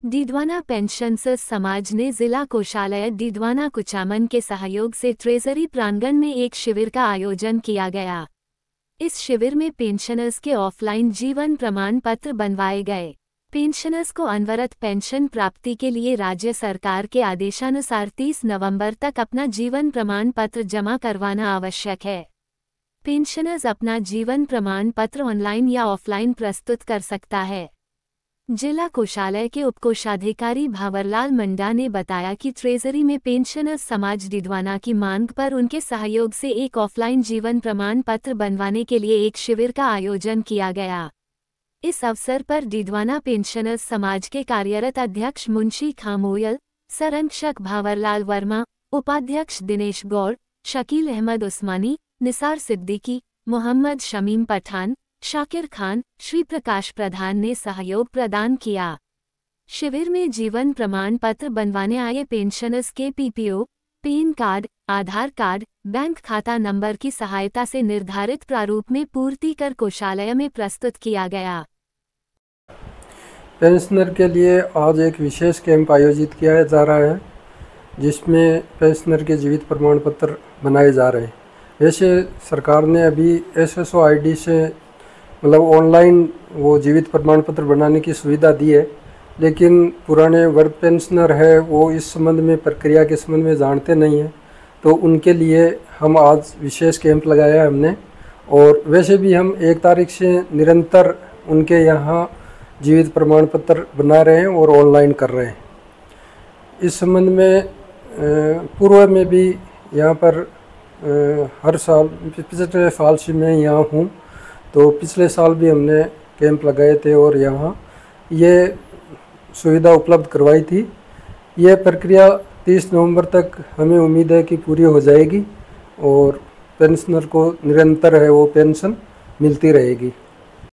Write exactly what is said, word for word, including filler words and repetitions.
Didwana pensioners समाज ने जिला कोषालय डीडवाना कुचामन के सहयोग से ट्रेजरी प्रांगण में एक शिविर का आयोजन किया गया। इस शिविर में पेंशनर्स के ऑफलाइन जीवन प्रमाण पत्र बनवाए गए। पेंशनर्स को अनवरत पेंशन प्राप्ति के लिए राज्य सरकार के आदेशानुसार तीस नवंबर तक अपना जीवन प्रमाण पत्र जमा करवाना आवश्यक है। पेंशनर्स अपना जीवन प्रमाण पत्र ऑनलाइन या ऑफलाइन प्रस्तुत कर सकता है। जिला कोषालय के उपकोषाधिकारी भावरलाल मंडा ने बताया कि ट्रेजरी में पेंशनर्स समाज डीडवाना की मांग पर उनके सहयोग से एक ऑफलाइन जीवन प्रमाण पत्र बनवाने के लिए एक शिविर का आयोजन किया गया। इस अवसर पर डीडवाना पेंशनर्स समाज के कार्यरत अध्यक्ष मुंशी खामोयल, संरक्षक भावरलाल वर्मा, उपाध्यक्ष दिनेश गौड़, शकील अहमद उस्मानी, निसार सिद्दीकी, मोहम्मद शमीम पठान, शाकिर खान, श्री प्रकाश प्रधान ने सहयोग प्रदान किया। शिविर में जीवन प्रमाण पत्र बनवाने आए पेंशनर्स के PPO, pan card, Aadhaar card, bank खाता नंबर की सहायता से निर्धारित प्रारूप में पूर्ति कर कोषालय में प्रस्तुत किया गया। पेंशनर के लिए आज एक विशेष कैंप आयोजित किया जा रहा है, जिसमें पेंशनर के जीवित प्रमाण पत्र बनाए जा रहे हैं। वैसे सरकार ने अभी एसएसओ आईडी से मतलब ऑनलाइन वो जीवित प्रमाण पत्र बनाने की सुविधा दी है, लेकिन पुराने वर्ग पेंशनर है वो इस संबंध में प्रक्रिया के संबंध में जानते नहीं हैं, तो उनके लिए हम आज विशेष कैंप लगाया है हमने। और वैसे भी हम एक तारीख से निरंतर उनके यहाँ जीवित प्रमाण पत्र बना रहे हैं और ऑनलाइन कर रहे हैं। इस संबंध में पूर्व में भी यहाँ पर हर साल पिछले साल से मैं यहाँ हूँ, तो पिछले साल भी हमने कैंप लगाए थे और यहाँ ये सुविधा उपलब्ध करवाई थी। ये प्रक्रिया तीस नवंबर तक हमें उम्मीद है कि पूरी हो जाएगी और पेंशनर को निरंतर है वो पेंशन मिलती रहेगी।